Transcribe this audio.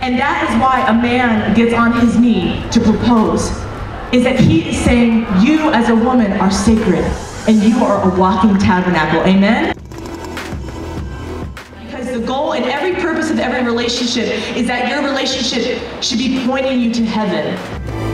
And that is why a man gets on his knee to propose, is that he is saying, you as a woman are sacred, and you are a walking tabernacle, amen? Because the goal and every purpose of every relationship is that your relationship should be pointing you to heaven.